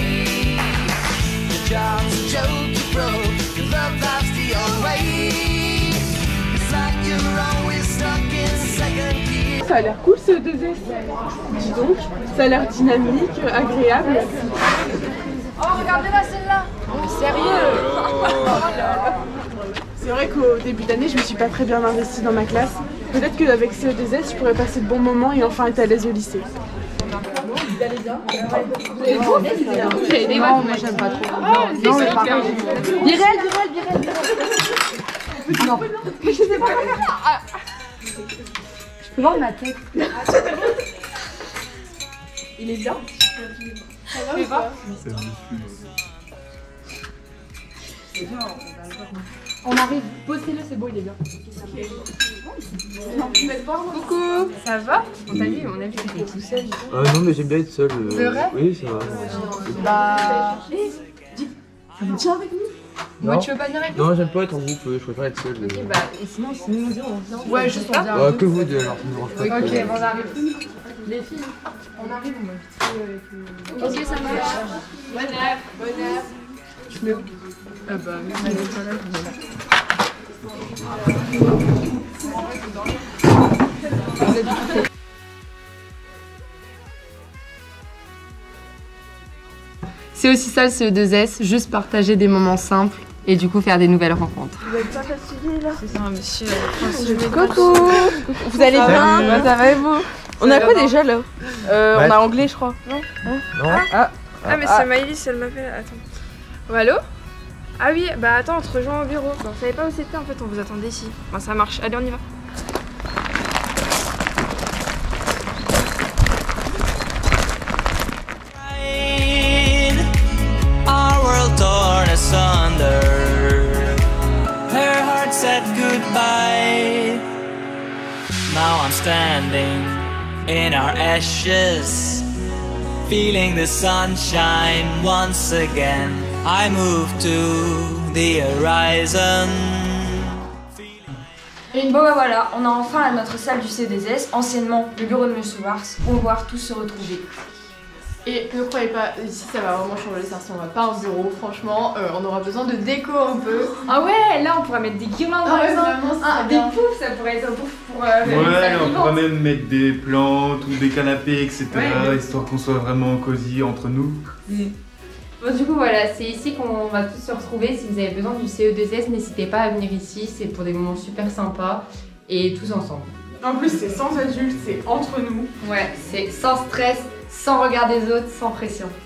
Your job's a joke, you broke. Your love life's the old way. It's like you're always stuck in second gear. Ça a l'air cool ce 2S. Dis donc, ça a l'air dynamique, agréable. Oh, regardez-la celle-là. Sérieux? C'est vrai qu'au début d'année, je me suis pas très bien investie dans ma classe. Peut-être qu'avec ce 2S, je pourrais passer de bons moments et enfin être à l'aise au lycée. Vous allez bien? Non, moi j'aime pas trop. Non, mais pas grave. Birel. Non. Je sais pas quoi faire. Je peux voir ma tête. Il est bien? Ça va ou pas? On arrive, bossez-le, c'est beau, il est bien. Coucou, ça va? On t'a vu, on a vu que t'étais tout seul. Non mais j'aime bien être seul. C'est vrai? Oui, ça va. Bah... Tiens avec nous. Moi, tu veux pas venir avec nous? Non, j'aime pas être en groupe, je préfère être seul. Ok, bah, et sinon, si nous deux, on vient. Ouais, juste on vient. Que vous deux alors, ça me dérange pas. Ok, bon, on arrive. Les filles, on arrive, on va vite fait avec... Ok, ça marche. Bonne heure. Je mets où? Ah bah, même elle est pas là, c'est aussi ça ce 2S, juste partager des moments simples et du coup faire des nouvelles rencontres. Vous êtes pas fatigué là? C'est ça, monsieur. Coucou. Vous allez bien? Ça va et vous? On a quoi déjà là? On a anglais je crois. Non. Ah mais c'est Maëlys, elle m'appelle, attends. Oh, allô? Ah oui, bah attends, on te rejoint au bureau. Bah, on savait pas où c'était en fait, on vous attendait ici. Bon, ça marche, allez on y va. Our world torn asunder. Her heart said goodbye. Now I'm standing in our ashes, feeling the sunshine once again. I move to the horizon. Et bon bah voilà, on a enfin notre salle du C2S, anciennement le bureau de Monsieur Wars, où on va pouvoir tous se retrouver. Et ne croyez pas, ici ça va vraiment changer, ça ressemble pas à un bureau, franchement, on aura besoin de déco un peu. Ah ouais, là on pourrait mettre des guirlandes par exemple, des poufs, ça pourrait être un pouf pour on pourrait même mettre des plantes ou des canapés, etc. Histoire qu'on soit vraiment cosy entre nous. Bon, du coup voilà, c'est ici qu'on va tous se retrouver. Si vous avez besoin du CE2S, n'hésitez pas à venir ici, c'est pour des moments super sympas et tous ensemble. En plus c'est sans adultes, c'est entre nous. Ouais, c'est sans stress, sans regard des autres, sans pression.